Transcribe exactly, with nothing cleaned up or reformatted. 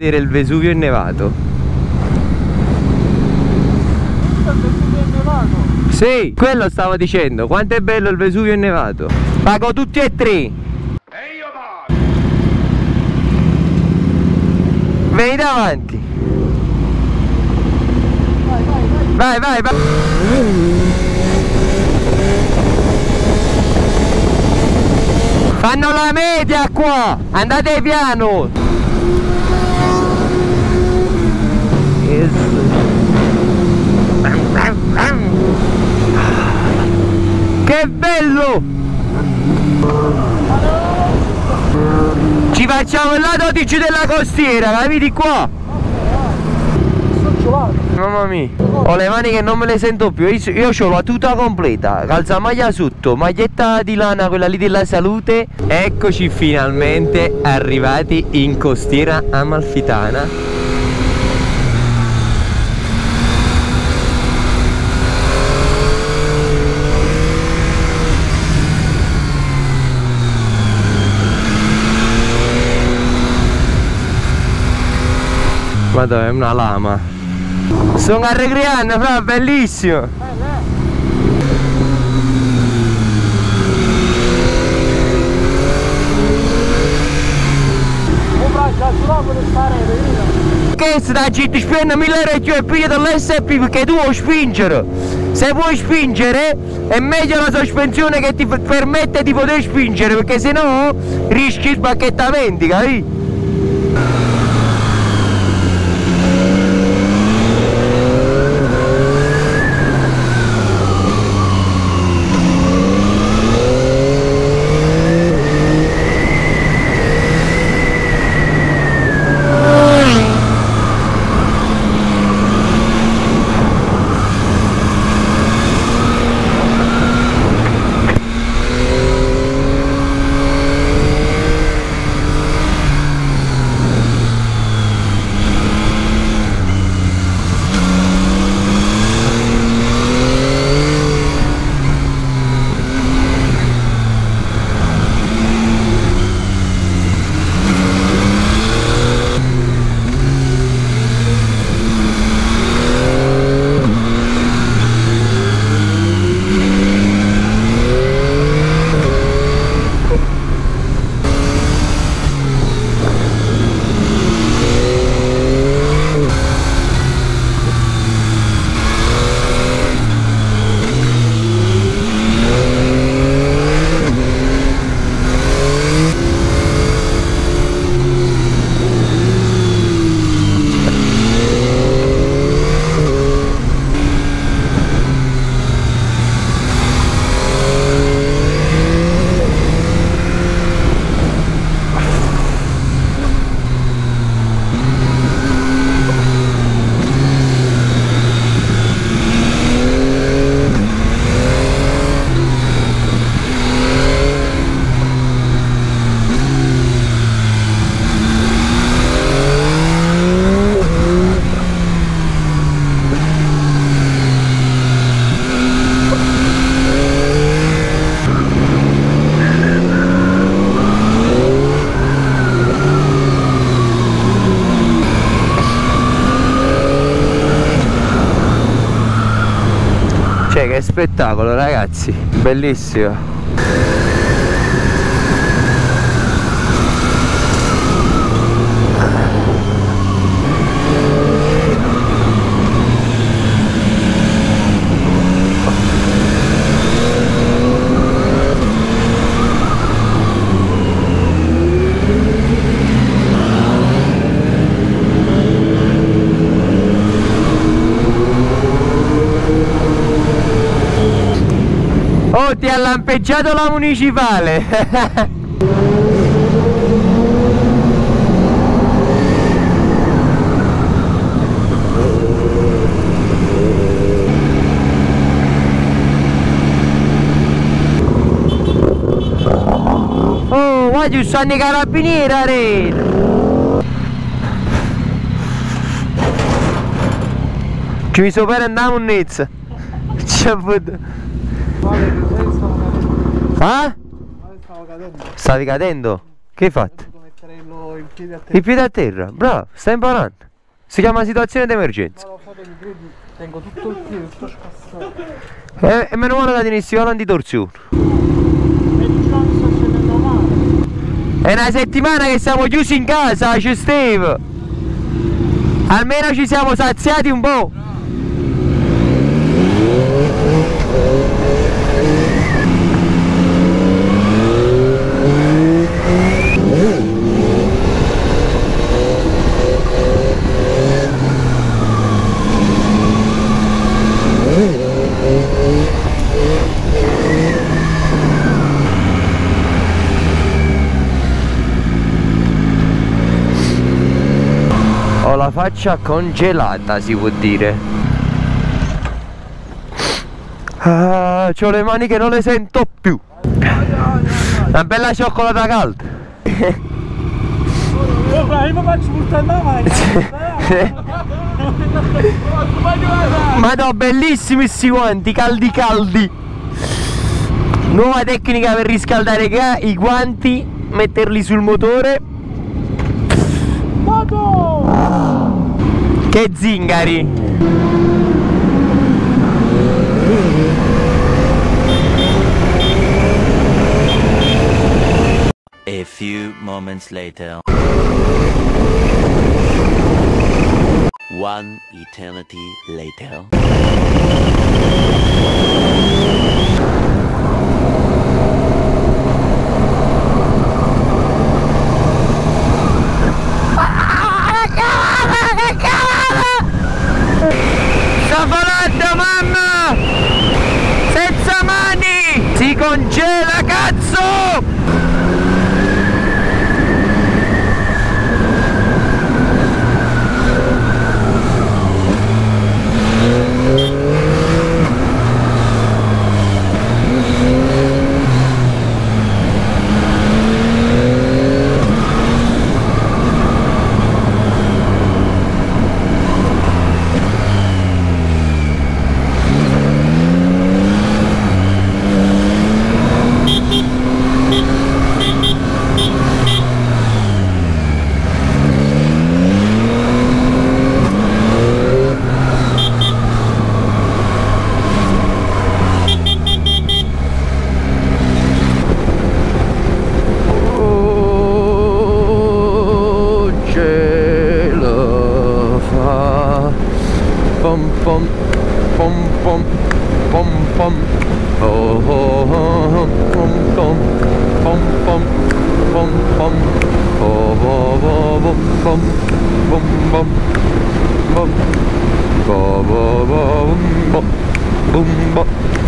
Vedere il Vesuvio innevato. Il Vesuvio innevato? Sì, quello stavo dicendo. Quanto è bello il Vesuvio innevato. Pago tutti e tre. E io pago. Vieni davanti. Vai, vai, vai. Vai, vai, vai. Fanno la media qua. Andate piano. Che bello! Ci facciamo il lato dodici della costiera, capiti qua? Mamma mia, ho le mani che non me le sento più. Io, io ho la tuta completa, calzamaglia sotto, maglietta di lana, quella lì della salute. Eccoci finalmente arrivati in costiera amalfitana. Madonna, è una lama. Sono a Regriano, fra, bellissimo. Eh, eh. Oh, braccia, tu non puoi stare, vedete? Che sta gente spende mille euro e piglia dall'S P perché tu vuoi spingere. Se vuoi spingere è meglio la sospensione che ti permette di poter spingere, perché sennò rischi spacchettamenti, capito? Cioè, che spettacolo, ragazzi, bellissimo. Oh, ti ha lampeggiato la municipale. Oh, qua ci stanno i carabinieri a rete. Ci mi so per andare a munnezza. C'è Vale, che stavo cadendo. Ah? Vale, stavo cadendo. Stavi cadendo? Che hai fatto? Ho dovuto mettere lo sto in piedi a terra. Il piede a terra, bravo, stai imparando. Si chiama situazione d'emergenza. Ma lo fate, mi credi? Tengo tutto il piede, tutto scassato. E, e meno male che tieni stivale antitorsione. E diciamo che sto scendendo male. È una settimana che siamo chiusi in casa, c'è Steve. Almeno ci siamo saziati un po'. Ho la faccia congelata, si può dire. Ah, c'ho le mani che non le sento più. Una bella cioccolata calda. Oh, fra, io mi faccio portare la macchina. Ma no, bellissimi sti guanti, caldi caldi. Nuova tecnica per riscaldare i guanti, metterli sul motore. Che zingari! A few moments later. One eternity later. Sta volando, mamma! Senza mani! Si congela, cazzo! Pom pom pom pom pom pom oh oh oh pom pom pom pom pom pom oh oh oh pom pom pom pom oh oh oh bom bom bom